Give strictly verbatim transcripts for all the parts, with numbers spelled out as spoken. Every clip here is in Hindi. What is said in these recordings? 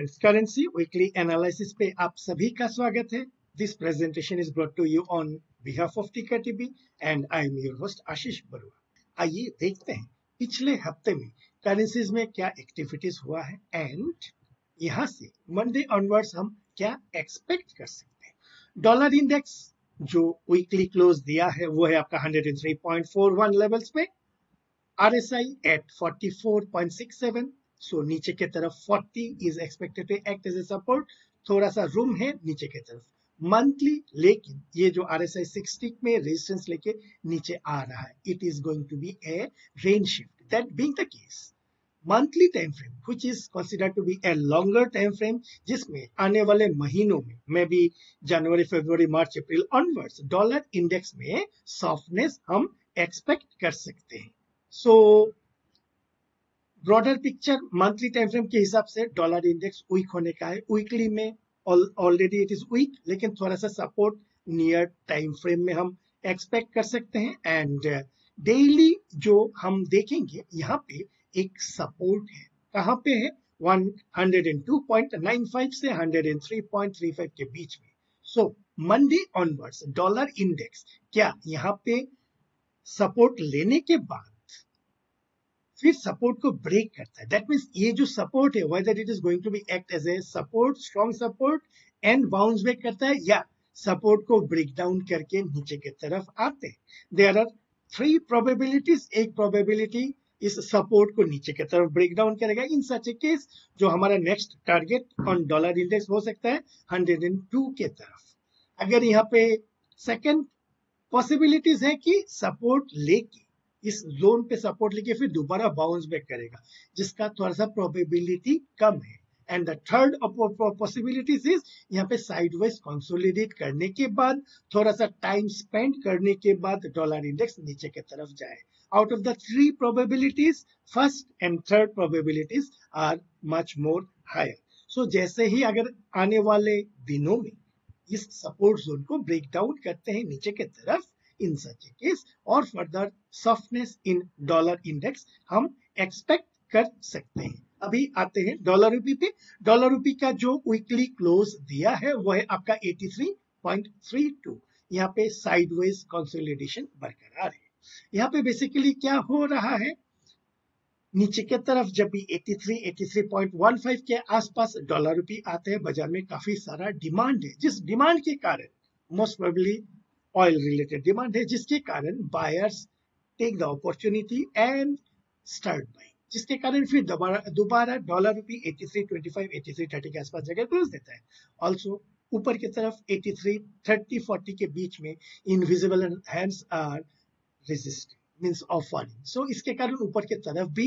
फ्रेंड्स, करेंसी वीकली एनालिसिस पे आप सभी का स्वागत है। This presentation is brought to you on behalf of Ticker TV and I am your host Ashish Barua. आइए देखते हैं पिछले हफ्ते में करेंसीज में क्या एक्टिविटीज हुआ है एंड यहाँ से मंडे ऑनवर्ड्स हम क्या एक्सपेक्ट कर सकते हैं। डॉलर इंडेक्स जो वीकली क्लोज दिया है वो है आपका one oh three point four one levels पे, RSI at forty four point six seven, so नीचे के तरफ forty is expected to act as a support, थोड़ा सा रूम है नीचे के तरफ मंथली, लेकिन ये जो आरएसआई सिक्सटी में रेजिस्टेंस लेके नीचे आ रहा है, it is going to be a range shift. That being the case, monthly time frame which is considered to be a longer time frame, जिसमें आने वाले महीनों में maybe January February March April onwards dollar index में सॉफ्टनेस हम एक्सपेक्ट कर सकते हैं। So broader picture monthly time frame के हिसाब से डॉलर इंडेक्स वीक होने का है। वीकली में ऑलरेडी इट इज वीक, लेकिन थोड़ा सा सपोर्ट नियर टाइम फ्रेम में हम एक्सपेक्ट कर सकते हैं। एंड डेली जो हम देखेंगे यहाँ पे एक सपोर्ट है, कहाँ पे है, one oh two point nine five से one oh three point three five के बीच में। So Monday onwards dollar index क्या यहाँ पे सपोर्ट लेने के बाद फिर सपोर्ट को ब्रेक करता है? दैट मीन्स ये जो सपोर्ट है, whether it is going to be act as a support, strong support and bounce back करता है, या सपोर्ट को ब्रेक डाउन करके नीचे की तरफ आते हैं। There are three probabilities. एक प्रोबेबिलिटी इस सपोर्ट को नीचे की तरफ ब्रेक डाउन करेगा। इन सच ए केस जो हमारा next target on dollar index हो सकता है वन oh टू के तरफ। अगर यहाँ पे सेकेंड पॉसिबिलिटीज है कि सपोर्ट लेके इस जोन पे सपोर्ट लेके फिर दोबारा बाउंस बैक करेगा, जिसका थोड़ा सा प्रोबेबिलिटी कम है। And the third possibilities is यहाँ पे साइडवाइज कंसोलिडेट करने के बाद, थोड़ा सा टाइम स्पेंड करने के बाद डॉलर इंडेक्स नीचे की तरफ जाए। Out of the three probabilities, first and third probabilities are much more higher. So जैसे ही अगर आने वाले दिनों में इस सपोर्ट जोन को ब्रेक डाउन करते हैं नीचे की तरफ, इन सच केस और further softness in dollar index हम एक्सपेक्ट कर सकते हैं। अभी आते हैं डॉलर रूपी पे। डॉलर रूपी का जो वीकली क्लोज दिया है वो है आपका eighty three point three two. यहाँ पे साइडवेज कंसोलिडेशन बरकरार है। यहाँ पे बेसिकली क्या हो रहा है, नीचे की तरफ जब भी eighty three, eighty three point one five के आसपास डॉलर रूपी आते हैं, बाजार में काफी सारा डिमांड है, जिस डिमांड के कारण most probably oil related demand है, जिसके कारण buyers take the opportunity and start buying, जिसके कारण फिर दोबारा दोबारा dollar rupee eighty three twenty five, eighty three thirty के आसपास जगह क्लोज देता है। ऑल्सो ऊपर की तरफ एटी थ्री थर्टी फोर्टी के बीच में invisible hands are resisting, means offering. So इसके कारण ऊपर की तरफ भी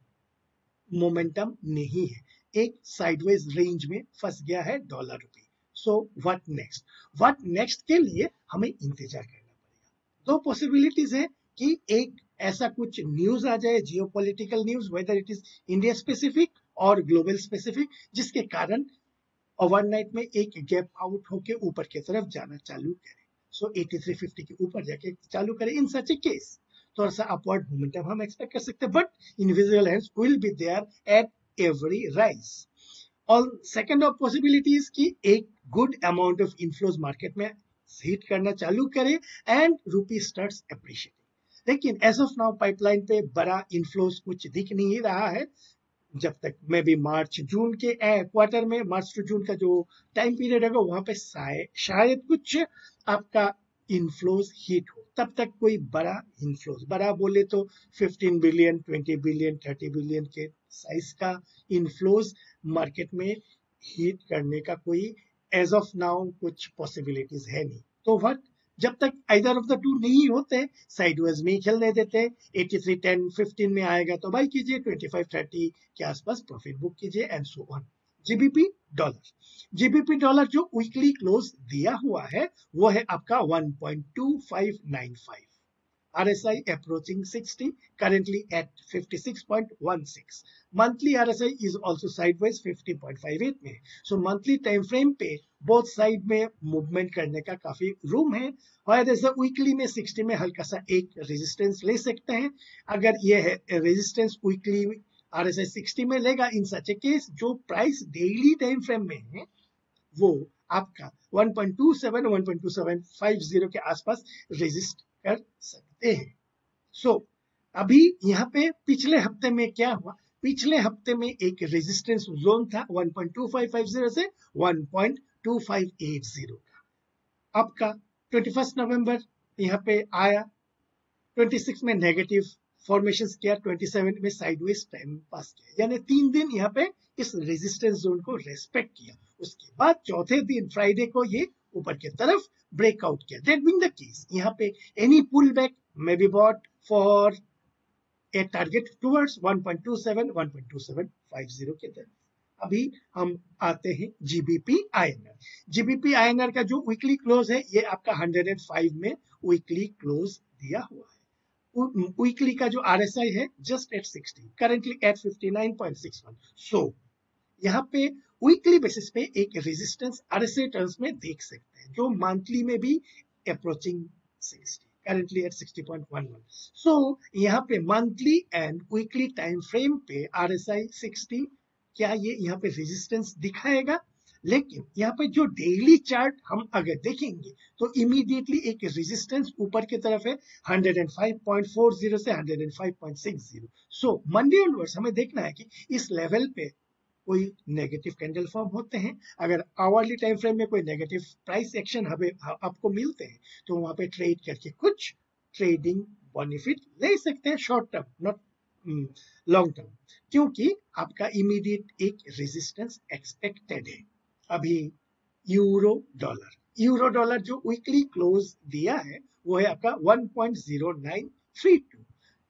मोमेंटम नहीं है, एक साइडवेज रेंज में फंस गया है dollar rupee. So what next? What next के लिए हमें इंतजार करना पड़ेगा। दो पॉसिबिलिटीज है कि एक ऐसा कुछ न्यूज आ जाए, geopolitical news, whether it is India specific और ग्लोबल स्पेसिफिक, जिसके कारण ओवरनाइट में एक गैप आउट होके ऊपर की तरफ जाना चालू करे। सो एटी थ्री फिफ्टी के ऊपर जाके चालू करे। इन सच ए केस थोड़ा सा अपवर्ड मोमेंटम हम एक्सपेक्ट कर सकते हैं, but invisible hands will be there at every rise. और सेकेंड ऑफ पॉसिबिलिटीज की एक good amount of inflows market में हिट करना चालू करे एंड रूपी स्टार्ट्स एप्रिशिएटिंग। लेकिन एज ऑफ नाउ पाइपलाइन पे बड़ा इनफ्लोज कुछ दिख नहीं रहा है। जब तक मे बी मार्च जून के क्वार्टर में, मार्च टू जून का जो टाइम पीरियड है वहां पे शायद कुछ आपका इनफ्लोज हिट हो, तब तक कोई बड़ा इनफ्लोज, बड़ा बोले तो fifteen billion, twenty billion, thirty billion के साइज का इनफ्लोज मार्केट में हिट करने का कोई एज ऑफ नाउ कुछ पॉसिबिलिटीज है नहीं। तो व्हाट, जब तक आइदर ऑफ द टू नहीं होते, साइडवेज में ही खेलने देते। एटी थ्री टेन फिफ्टीन में आएगा तो बाई कीजिए, ट्वेंटी फाइव थर्टी के आसपास प्रॉफिट बुक कीजिए and so on. GBP dollar, GBP dollar जो वीकली क्लोज दिया हुआ है वो है आपका one point two five nine five. R S I approaching sixty, currently at fifty-six point one six. Monthly R S I is also sideways fifty point five eight में। So monthly time frame पे both side में movement करने का काफी room है। और जैसे weekly में सिक्सटी में हल्का सा एक resistance ले सकते हैं। अगर ये है resistance weekly आरएसआई सिक्सटी में लेगा, इन सच ए केस जो प्राइस डेली टाइम फ्रेम में है वो आपका one point two seven one point two seven five zero के आसपास रेजिस्ट कर सकते हैं। सो so, अभी यहाँ पे पिछले हफ्ते में क्या हुआ, पिछले हफ्ते में एक रेजिस्टेंस जोन था one point two five five zero से one point two five eight zero का। आपका ट्वेंटी फर्स्ट नवंबर यहाँ पे आया, ट्वेंटी सिक्स में नेगेटिव फॉर्मेशंस किया, ट्वेंटी सेवन में साइडवेज टाइम पास किया, यानी तीन दिन यहाँ पे इस रेजिस्टेंस जोन को रेस्पेक्ट किया। उसके बाद चौथे दिन फ्राइडे को ये ऊपर की तरफ ब्रेकआउट किया। दैट बीइंग द केस यहाँ पे any pull back may be bought for a target towards one point two seven one point two seven five zero के तरफ। अभी हम आते हैं जीबीपी आईएनआर। जीबीपी आईएनआर का जो वीकली क्लोज है ये आपका वन हंड्रेड फाइव में वीकली क्लोज दिया हुआ है। वीकली का जो आरएसआई है just at sixty, currently at fifty nine point six one. So यहाँ पे वीकली बेसिस पे एक रेजिस्टेंस आरएसआई टर्म्स में देख सकते हैं जो मंथली में भी approaching sixty, currently at sixty point one one. So यहाँ पे monthly and weekly time frame पे आरएसआई सिक्सटी क्या ये यहाँ पे रेजिस्टेंस दिखाएगा, लेकिन यहाँ पे जो डेली चार्ट हम अगर देखेंगे तो इमीडिएटली एक रेजिस्टेंस ऊपर की तरफ है one O five point four zero से one O five point six zero. So Monday onwards हमें देखना है कि इस लेवल पे कोई नेगेटिव कैंडल फॉर्म होते हैं. अगर आवरली टाइम फ्रेम में कोई नेगेटिव प्राइस एक्शन हमें आपको मिलते हैं तो वहां पे ट्रेड करके कुछ ट्रेडिंग बेनिफिट ले सकते हैं, short term not long term, क्योंकि आपका इमीडिएट एक रेजिस्टेंस एक्सपेक्टेड है. अभी यूरो डॉलर यूरो डॉलर जो वीकली क्लोज दिया है वो है आपका one point zero nine three two.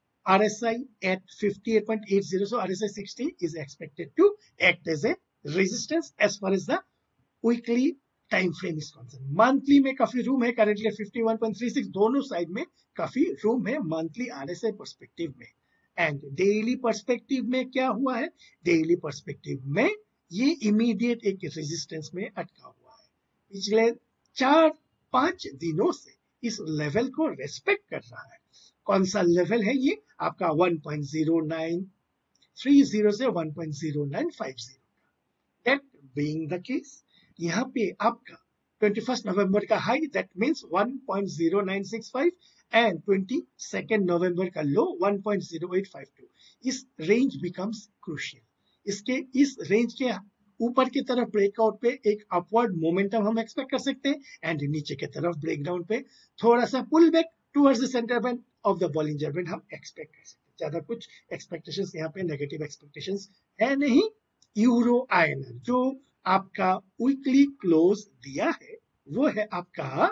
R S I at fifty-eight point eight zero, so R S I sixty is expected to act as a resistance as far as the weekly time frame is concerned. Monthly में काफी रूम है, currently fifty-one point three six, दोनों साइड में काफी रूम है monthly R S I perspective में. And daily perspective में क्या हुआ है, daily perspective में ये immediate एक resistance में अटका हुआ है. पिछले चार पांच दिनों से इस लेवल को रेस्पेक्ट कर रहा है. कौन सा लेवल है ये, आपका one point zero nine three zero से one point zero nine five zero. That being the case यहाँ पे आपका ट्वेंटी फर्स्ट नवंबर का high that means one point zero nine six five and twenty second November का low one point zero eight five two. इस रेंज बिकम्स क्रूशियल. इसके इस रेंज के ऊपर की तरफ ब्रेकआउट पे एक अपवर्ड मोमेंटम हम एक्सपेक्ट कर सकते हैं एंड नीचे की तरफ ब्रेकडाउन पे थोड़ा सा pull back towards the centre band of the Bollinger band हम एक्सपेक्ट कर सकते हैं. ज्यादा कुछ एक्सपेक्टेशंस यहाँ पे नेगेटिव एक्सपेक्टेशंस है नहीं. यूरो आईएनआर जो आपका वीकली क्लोज दिया है वो है आपका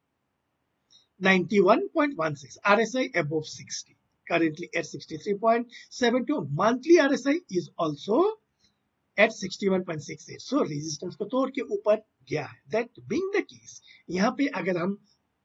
ninety one point one six, RSI above sixty, currently at sixty three point seven two. monthly R S I is also at sixty one point six eight. so resistance को तोड़ के ऊपर गया है. that being the case यहाँ पे अगर हम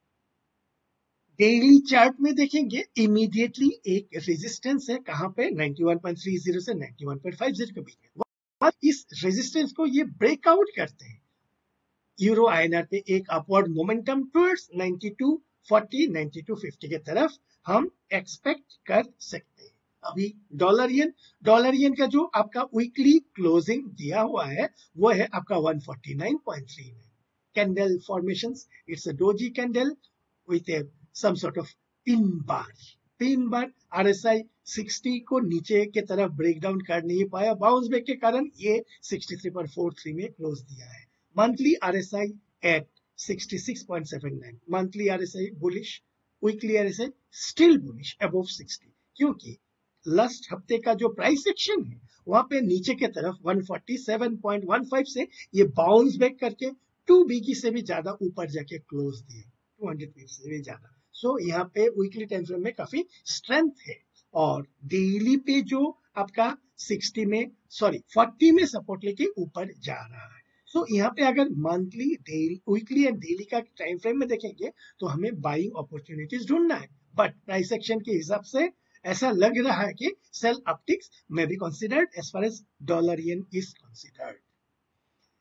डेली चार्ट में देखेंगे इमीडिएटली एक रेजिस्टेंस है कहां पे ninety one point three zero से ninety one point five zero के बीच में. इस रेजिस्टेंस को ये ब्रेकआउट करते हैं यूरो आईएनआर पे एक upward momentum towards ninety two forty ninety two fifty के तरफ हम एक्सपेक्ट कर सकते हैं. अभी डॉलर येन डॉलर येन का जो आपका वीकली क्लोजिंग दिया हुआ है वो है आपका one forty nine point three nine. Candle formations, it's a doji candle with a some sort of pin bar. Pin bar R S I sixty को नीचे के तरफ ब्रेक डाउन कर नहीं पाया, बाउंस बैक के कारण ये sixty three point four three में क्लोज दिया है. Monthly R S I at sixty six point seven nine, monthly R S I bullish, weekly R S I still bullish above sixty, क्योंकि लास्ट हफ्ते का जो प्राइस एक्शन है वहां पे नीचे के तरफ one forty seven point one five से ये बाउंस बैक करके टू बीगी से भी ज्यादा ऊपर जाके क्लोज दिए, टू हंड्रेड पिप्स से भी ज्यादा. सो so, यहाँ पे वीकली टाइम फ्रेम में काफी स्ट्रेंथ है और डेली पे जो आपका सिक्सटी में सॉरी फोर्टी में सपोर्ट लेके ऊपर जा रहा है. सो so, यहाँ पे अगर monthly daily weekly and daily का टाइम फ्रेम में देखेंगे तो हमें बाइंग अपॉर्चुनिटीज ढूंढना है, बट प्राइस एक्शन के हिसाब से ऐसा लग रहा है कि सेल अपटिक्स में भी considered as far as dollar yen is considered.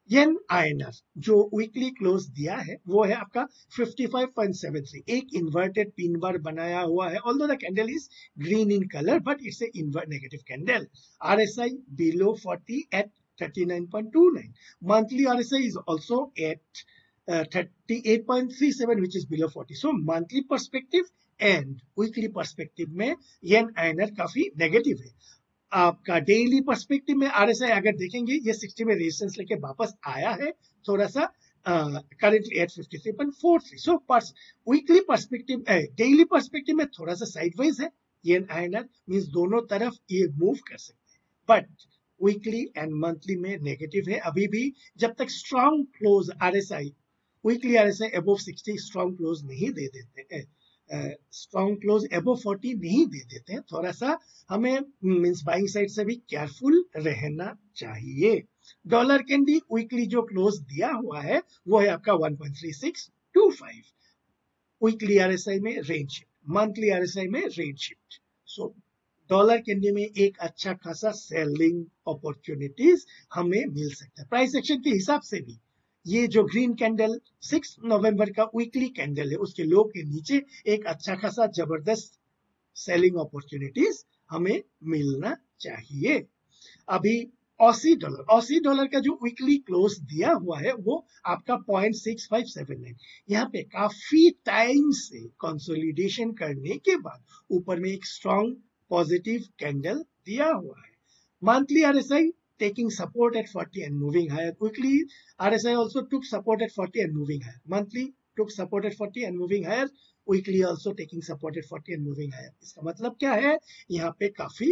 Yen INR जो वीकली क्लोज दिया है वो है आपका fifty five point seven three, एक इन्वर्टेड पिन बार बनाया हुआ है, although the candle is green in colour but it's a invert negative candle. RSI below forty at thirty nine point two nine, monthly RSI is also at thirty eight point three seven which is below forty. so monthly perspective and weekly perspective में येन आईएनआर काफी नेगेटिव है। आपका डेली पर्सपेक्टिव में आरएसआई अगर देखेंगे ये सिक्सटी में रेजिस्टेंस लेके वापस आया है, थोड़ा सा currently at fifty three point four three. So weekly perspective daily perspective में थोड़ा सा साइडवाइज है येन आईएनआर, मींस दोनों तरफ ये मूव कर सकते हैं, बट वीकली एंड मंथली में नेगेटिव है अभी भी। जब तक strong close RSI weekly RSI above sixty strong close नहीं दे देते हैं, स्ट्रॉन्ग क्लोज अबव फोर्टी नहीं दे देते हैं, थोड़ा सा हमें मींस बाइंग साइड से भी केयरफुल रहना चाहिए। डॉलर कैंडी वीकली जो क्लोज दिया हुआ है वो है आपका one point three six two five, weekly RSI में रेंज शिफ्ट, मंथली आरएसआई में रेंज शिफ्ट। सो डॉलर कैंडी में एक अच्छा खासा सेलिंग अपॉर्चुनिटीज हमें मिल सकता है। प्राइस एक्शन के हिसाब से भी ये जो ग्रीन कैंडल सिक्स नवंबर का वीकली कैंडल है उसके लो के नीचे एक अच्छा खासा जबरदस्त सेलिंग अपॉर्चुनिटीज हमें मिलना चाहिए। अभी ऑसी डॉलर ऑसी डॉलर का जो वीकली क्लोज दिया हुआ है वो आपका point six five seven nine, यहाँ पे काफी टाइम से कंसोलिडेशन करने के बाद ऊपर में एक स्ट्रॉन्ग पॉजिटिव कैंडल दिया हुआ है। Monthly RSI taking support at forty and moving higher. Quickly, R S I also took support at forty and moving higher. Monthly took support at forty and moving higher. Weekly also taking support at forty and moving higher. इसका मतलब क्या है, यहाँ पे काफी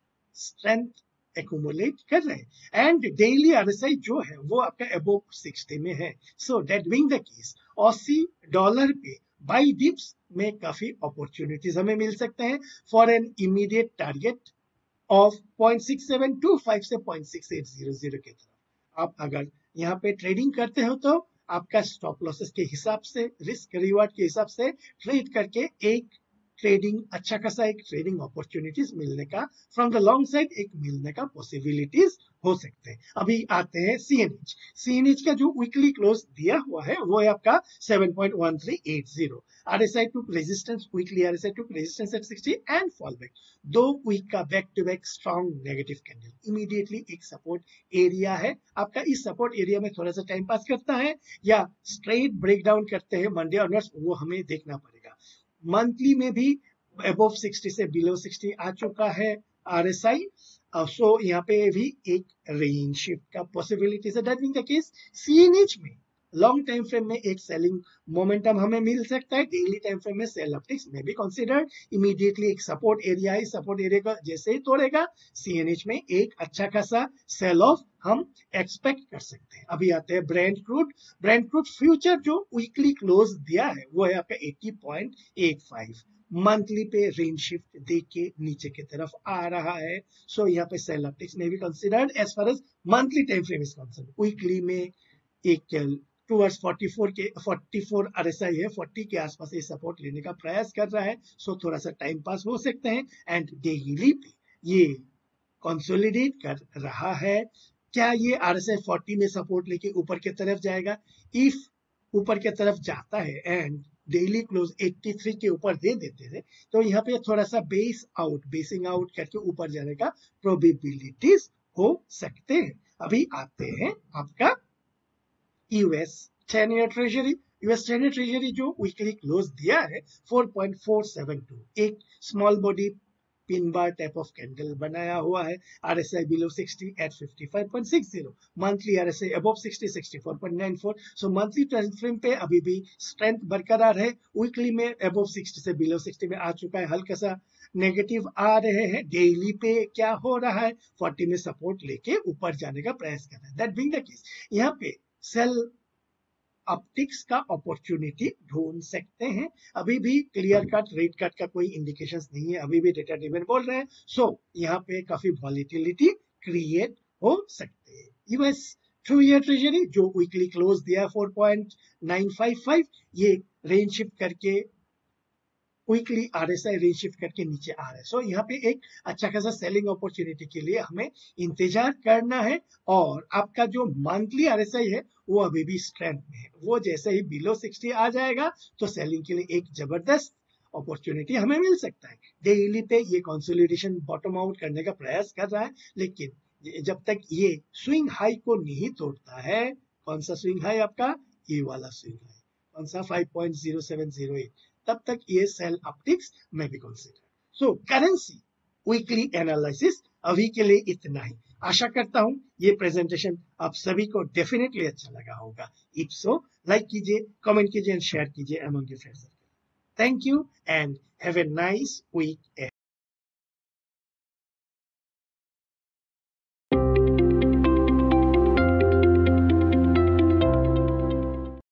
strength accumulate कर रहे हैं and daily R S I जो है वो आपका above सिक्सटी में है। So that being the case, Aussie dollar पे buy dips में काफी opportunities हमें मिल सकते हैं for an immediate target of point six seven two five से point six eight zero zero के तरफ। आप अगर यहाँ पे ट्रेडिंग करते हो तो आपका स्टॉप लॉसेस के हिसाब से, रिस्क रिवार्ड के हिसाब से ट्रेड करके एक ट्रेडिंग अच्छा खासा एक ट्रेडिंग अपॉर्चुनिटीज मिलने का फ्रॉम द लॉन्ग साइड एक मिलने का पॉसिबिलिटीज हो सकते हैं। अभी आते हैं सीएनएच। सीएनएच का जो वीकली क्लोज दिया हुआ है वो है आपका seven point one three eight zero. RSI to resistance, weekly RSI to resistance at sixty and fall back. दो वीक का back to back strong negative candle, immediately एक सपोर्ट एरिया है आपका। इस सपोर्ट एरिया में थोड़ा सा टाइम पास करता है या स्ट्रेट ब्रेकडाउन करते हैं मंडे ऑनवर्ड्स, वो हमें देखना पड़ेगा। मंथली में भी अबव सिक्सटी से बिलो सिक्सटी आ चुका है आरएसआई, सो यहाँ पे भी एक रेंज शिफ्ट का पॉसिबिलिटी है। That mean the case CNH में लॉन्ग टाइम फ्रेम में एक सेलिंग मोमेंटम हमें मिल सकता है, डेली टाइम फ्रेम में सेल अपटिक्स में भी कंसीडर्ड। इमीडिएटली एक सपोर्ट एरिया है, सपोर्ट एरिया का जैसे ही तोड़ेगा सीएनएच में एक अच्छा खासा सेल ऑफ हम एक्सपेक्ट कर सकते हैं। अभी आते हैं Brent crude. Brent crude future जो वीकली क्लोज दिया है वो है आपका eighty point eight five, monthly पे रेंज शिफ्ट देख के नीचे की तरफ आ रहा है। सो so, यहाँ पे सेल अपटिक्स में भी considered as far as monthly time frame is concern. Weekly में एक टूवर्ड्स फोर्टी फोर के फोर्टी फोर आरएसआई है, फोर्टी के आसपास ये सपोर्ट लेने का प्रयास कर रहा है। सो so, थोड़ा सा टाइम पास हो सकते हैं एंड डेली पे ये कंसोलिडेट कर रहा है। क्या ये आरएसआई फोर्टी में सपोर्ट लेके ऊपर की तरफ जाएगा? इफ ऊपर की तरफ जाता है and daily close eighty three के ऊपर दे देते थे तो यहाँ पे थोड़ा सा बेस आउट बेसिंग आउट करके ऊपर जाने का प्रोबेबिलिटीज हो सकते हैं। अभी आते हैं आपका US ten year treasury. US ten year treasury जो वीकली क्लोज दिया है four point four seven two, एक small body pin bar type of candle बनाया हुआ है। RSI below sixty at fifty five point six zero, monthly RSI above sixty sixty four point nine four. So monthly time frame पे अभी भी स्ट्रेंथ बरकरार है। वीकली में अबव सिक्सटी से बिलो सिक्सटी में आ चुका है, हल्का सा नेगेटिव आ रहे हैं। डेली पे क्या हो रहा है, फोर्टी में सपोर्ट लेके ऊपर जाने का प्रयास कर रहा है। दैट बीइंग द केस यहाँ पे सेल अपटिक्स का अपॉर्चुनिटी ढूंढ सकते हैं। अभी भी क्लियर कट रेट कट का कोई इंडिकेशंस नहीं है, अभी भी डेटा ड्रिवन बोल रहे हैं। सो so, यहाँ पे काफी वॉलिटिलिटी क्रिएट हो सकते हैं। यूएस टू ईयर ट्रेजरी जो वीकली क्लोज दिया four point nine five five, ये रेंज शिफ्ट करके वीकली आरएसआई रेंज शिफ्ट करके नीचे आ रहा है। सो so, यहाँ पे एक अच्छा खासा सेलिंग अपॉर्चुनिटी के लिए हमें इंतजार करना है। और आपका जो मंथली आरएसआई है वो अभी भी स्ट्रेंथ में है, वो जैसे ही बिलो सिक्सटी आ जाएगा तो सेलिंग के लिए एक जबरदस्त अपॉर्चुनिटी हमें मिल सकता है। डेली पे ये कंसोलिडेशन बॉटम आउट करने का प्रयास कर रहा है, लेकिन जब तक ये स्विंग हाई को नहीं तोड़ता है, कौन सा स्विंग हाई आपका, ये वाला स्विंग हाई, कौन सा five point zero seven zero eight, तब तक ये सेल अपटिक्स में भी consider. So currency weekly analysis अभी के लिए इतना ही। आशा करता हूं ये प्रेजेंटेशन आप सभी को डेफिनेटली अच्छा लगा होगा। इफ सो लाइक कीजिए, कमेंट कीजिए एंड शेयर कीजिए among your friends. Thank you and have a nice week.